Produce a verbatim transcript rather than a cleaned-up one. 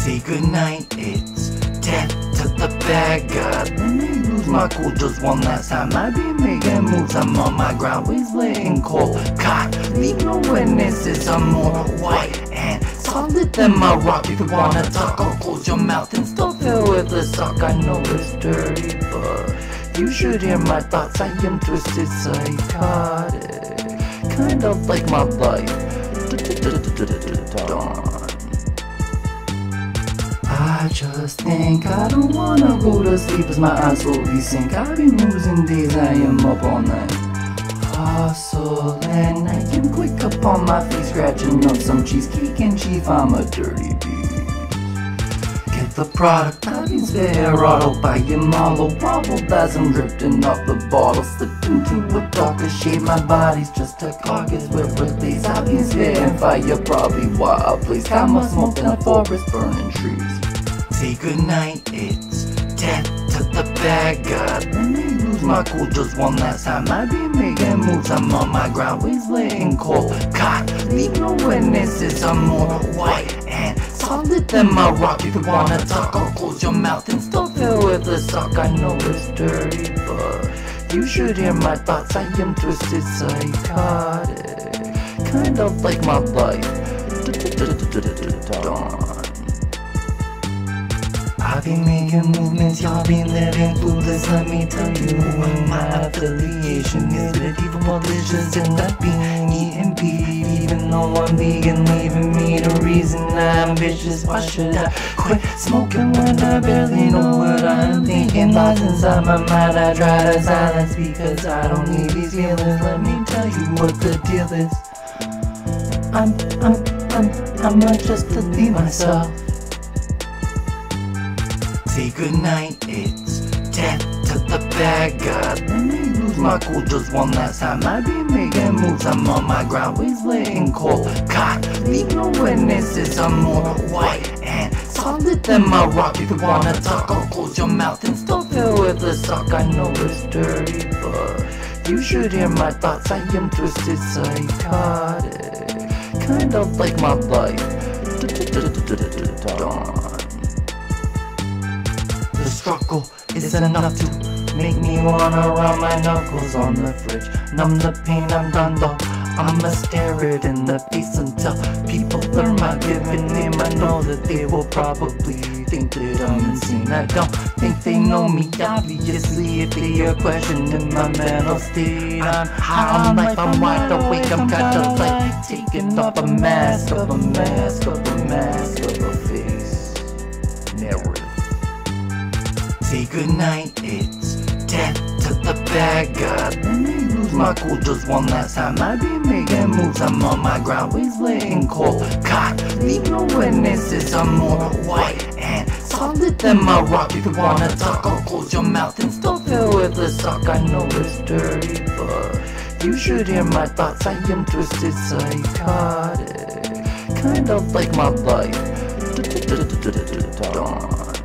Say goodnight, it's death to the bad guy. Let me lose my cool just one last time. I be making moves, I'm on my ground, Wig-splitting, Cold.Cocked. Leave no witnesses, I'm more white and solid than my rock. If you wanna talk, I'll close your mouth and still fill with the sock. I know it's dirty, but you should hear my thoughts. I am twisted, psychotic, kind of like my life. I just think I don't wanna go to sleep as my eyes slowly sink. I've been losing days, I am up all night hustling. I am quick up on my feet, scratching up some cheesecake and chief. I'm a dirty beast. Get the product, I've been Sperado by Yamalo. Wobble as I'm drifting off the bottle, slip into a darker shade. My body's just a carcass with release. I've been spitting fire, probably wild place. Got my smoke in a forest, burning trees. Say goodnight, it's death to the bad guy. Let me lose my cool just one last time. I be making moves, I'm on my ground, Wig-splitting, Cold.Cocked. Leave no witnesses, I'm more white and solid than my rock. If you wanna talk, I'll close your mouth and still fill with the sock. I know it's dirty, but you should hear my thoughts. I am twisted, psychotic, kind of like my life. I've been making movements, y'all been living clueless. Let me tell you, my affiliation is MeDEviL, malicious, and I've been eating beef. Even though I'm vegan, leaving me the reason I'm vicious. Why should I quit smoking when I barely know what I'm thinking? Thoughts inside my mind, I try to silence because I don't need these feelings. Let me tell you what the deal is. I'm, I'm, I'm, I'm not just to be myself. Say goodnight, it's death to the bad guy. Let me lose my cool just one last time. I be making moves, I'm on my ground, Wig-splitting, Cold.Cocked. Leave no witnesses, I'm more white and solid than my rock. If you wanna talk, I'll close your mouth and still fill with the sock. I know it's dirty, but you should hear my thoughts. I am twisted, psychotic, kind of like my life. The struggle isn't enough to make me wanna rub my knuckles on the fridge. Numb the pain, I'm done though. I'ma stare it in the face until people learn my given name. I know that they will probably think that I'm insane. I don't think they know me, obviously, if they are questioning my mental state. I'm high on life, I'm wide awake, I'm kinda like taking off a mask, of a mask, of a mask, of a face. Narrative. Say goodnight, it's death to the bad guy. Let me lose my cool just one last time. I be making moves, I'm on my ground, Wig-splitting, Cold.Cocked. Leave no witnesses, I'm more white and solid than my rock. If you wanna talk, I'll close your mouth and still fill with the sock. I know it's dirty, but you should hear my thoughts. I am twisted, psychotic, kind of like my life.